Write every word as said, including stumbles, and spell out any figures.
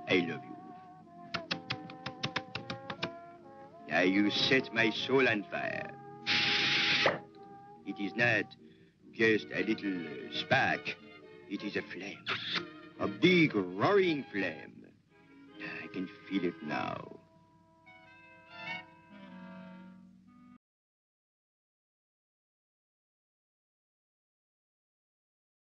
I love you. Now you set my soul on fire. It is not just a little spark. It is a flame. A big roaring flame. I can feel it now.